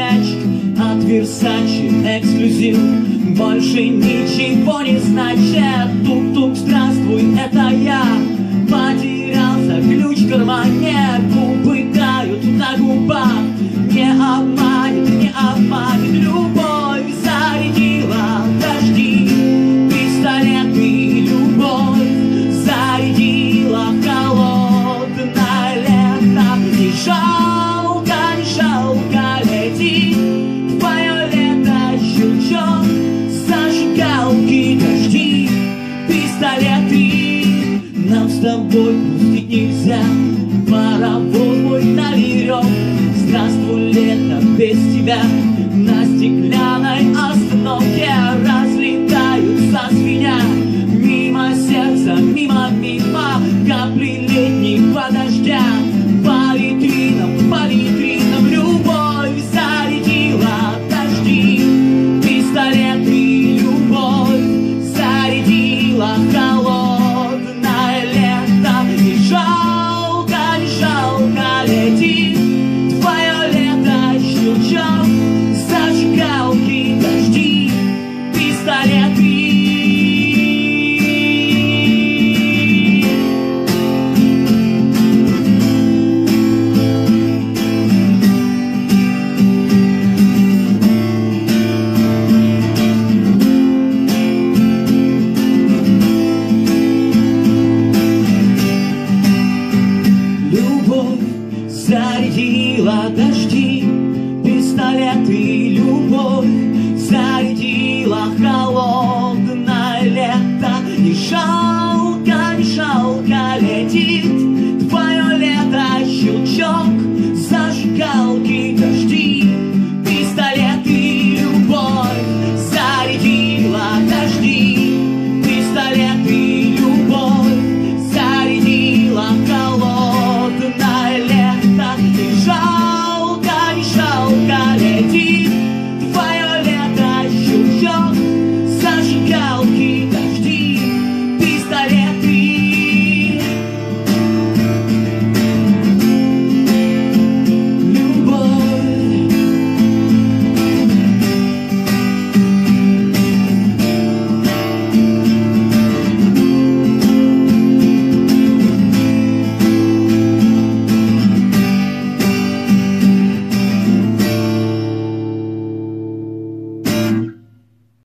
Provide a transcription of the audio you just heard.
мяч от Versace эксклюзив больше ничего не значит. Тук-тук, здравствуй, это я. Потерялся ключ в кармане, губы тают на губах. Не обманет, не обманет любовь. Зарядила дожди, пистолет и любовь. Зарядила холодное лето. Не жалко, не жалко летит твое лето. Щелчок зажигалки, дожди, пистолеты. Нам с тобой пустить нельзя, паровоз мой на верёвке. Здравствуй, лето, без тебя на стеклянной остановке разлетаются с меня мимо сердца, мимо, мимо капли летнего дождя. По витринам любовь зарядила дожди, пистолет и любовь зарядила холодное лето. Не жалко, не жалко летит твое лето. Щелчок зажигалки, дожди, пистолеты. Любовь зарядила дожди, пистолеты, любовь зарядила холод.